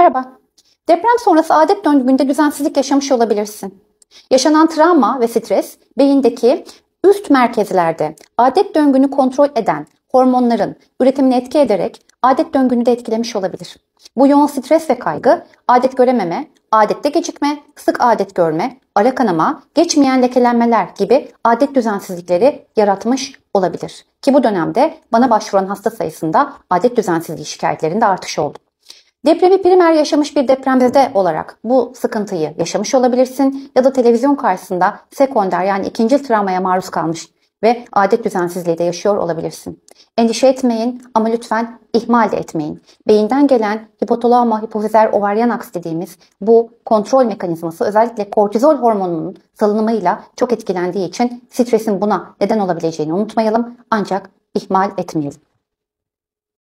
Merhaba. Deprem sonrası adet döngünde düzensizlik yaşamış olabilirsin. Yaşanan travma ve stres beyindeki üst merkezlerde adet döngünü kontrol eden hormonların üretimini etki ederek adet döngünü de etkilemiş olabilir. Bu yoğun stres ve kaygı adet görememe, adette gecikme, sık adet görme, ara kanama, geçmeyen lekelenmeler gibi adet düzensizlikleri yaratmış olabilir. Ki bu dönemde bana başvuran hasta sayısında adet düzensizliği şikayetlerinde artış oldu. Depremi primer yaşamış bir depremzede olarak bu sıkıntıyı yaşamış olabilirsin ya da televizyon karşısında sekonder yani ikincil travmaya maruz kalmış ve adet düzensizliği de yaşıyor olabilirsin. Endişe etmeyin ama lütfen ihmal de etmeyin. Beyinden gelen hipotalamo hipofizer ovaryen aks dediğimiz bu kontrol mekanizması özellikle kortizol hormonunun salınımıyla çok etkilendiği için stresin buna neden olabileceğini unutmayalım ancak ihmal etmeyelim.